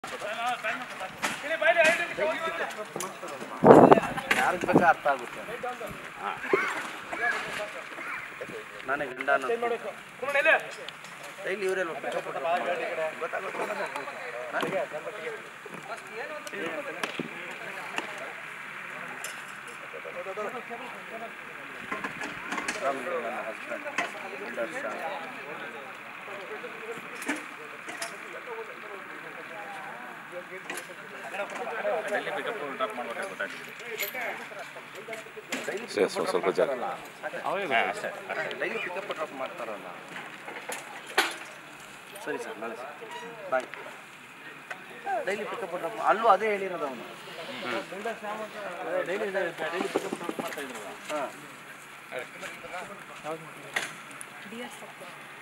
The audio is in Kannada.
ಯಾರಿಗೆ ಬೇಕಾ ಅರ್ಥ ಆಗುತ್ತೆ. ನನಗೆ ಗಂಡ ಡೈಲಿ ಇವರೆಲ್ಲ ನನ್ನ ಹಸ್ಬೆಂಡ್ ದರ್ಶ ಸ್ವಲ್ಪ ಜಾಗ ಡೈಲಿ ಪಿಕಪ್ ಡ್ರಾಪ್ ಮಾಡ್ತಾರಲ್ಲ. ಸರಿ ಸರ್, ನಾಳೆ sir bye. Daily pickup drop ಅಲ್ಲೂ ಅದೇ ಹೇಳಿರೋದು ಅವನು. ಡೈಲಿ ಪಿಕಪ್ ಡ್ರಾಪ್ ಮಾಡ್ತಾ ಇದ್ರಲ್ಲ. ಹಾಂ